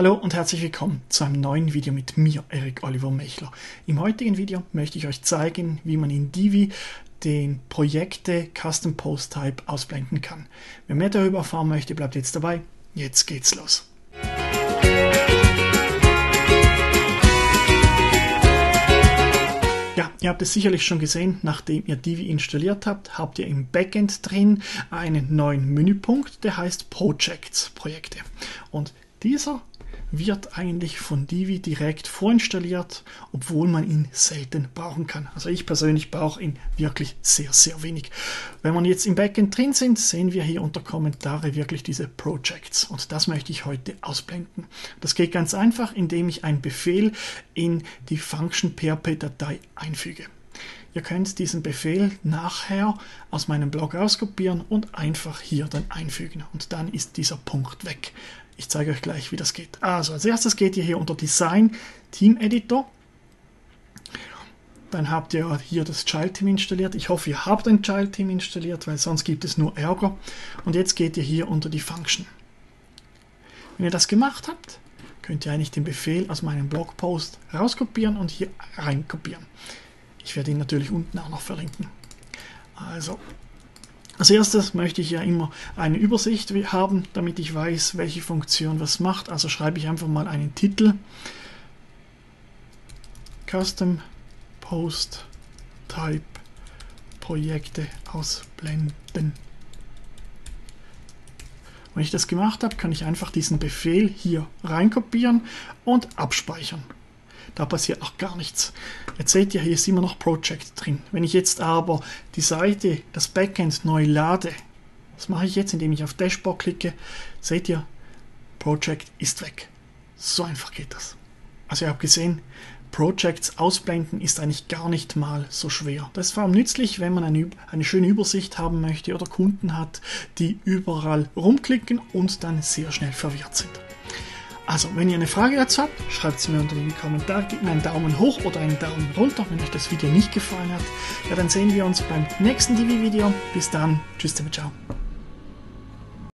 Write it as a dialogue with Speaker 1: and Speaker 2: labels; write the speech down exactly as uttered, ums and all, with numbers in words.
Speaker 1: Hallo und herzlich willkommen zu einem neuen Video mit mir, Erik Oliver Mechler. Im heutigen Video möchte ich euch zeigen, wie man in Divi den Projekte Custom Post Type ausblenden kann. Wer mehr darüber erfahren möchte, bleibt jetzt dabei. Jetzt geht's los. Ja, ihr habt es sicherlich schon gesehen, nachdem ihr Divi installiert habt, habt ihr im Backend drin einen neuen Menüpunkt, der heißt Projects, Projekte. Und dieser wird eigentlich von Divi direkt vorinstalliert, obwohl man ihn selten brauchen kann. Also ich persönlich brauche ihn wirklich sehr, sehr wenig. Wenn wir jetzt im Backend drin sind, sehen wir hier unter Kommentare wirklich diese Projects. Und das möchte ich heute ausblenden. Das geht ganz einfach, indem ich einen Befehl in die Function P H P-Datei einfüge. Ihr könnt diesen Befehl nachher aus meinem Blog rauskopieren und einfach hier dann einfügen. Und dann ist dieser Punkt weg. Ich zeige euch gleich, wie das geht. Also als erstes geht ihr hier unter Design, Team Editor. Dann habt ihr hier das Child Team installiert. Ich hoffe, ihr habt ein Child Team installiert, weil sonst gibt es nur Ärger. Und jetzt geht ihr hier unter die Function. Wenn ihr das gemacht habt, könnt ihr eigentlich den Befehl aus meinem Blogpost rauskopieren und hier reinkopieren. Ich werde ihn natürlich unten auch noch verlinken. Also, als erstes möchte ich ja immer eine Übersicht haben, damit ich weiß, welche Funktion was macht. Also schreibe ich einfach mal einen Titel. Custom Post Type Projekte ausblenden. Wenn ich das gemacht habe, kann ich einfach diesen Befehl hier reinkopieren und abspeichern. Da passiert noch gar nichts. Jetzt seht ihr, hier ist immer noch Project drin. Wenn ich jetzt aber die Seite, das Backend neu lade, das mache ich jetzt, indem ich auf Dashboard klicke, seht ihr, Project ist weg. So einfach geht das. Also ihr habt gesehen, Projects ausblenden ist eigentlich gar nicht mal so schwer. Das ist vor allem nützlich, wenn man eine, eine schöne Übersicht haben möchte oder Kunden hat, die überall rumklicken und dann sehr schnell verwirrt sind. Also, wenn ihr eine Frage dazu habt, schreibt sie mir unter den Kommentaren, gebt mir einen Daumen hoch oder einen Daumen runter, wenn euch das Video nicht gefallen hat. Ja, dann sehen wir uns beim nächsten Divi-Video. Bis dann, tschüss, ciao.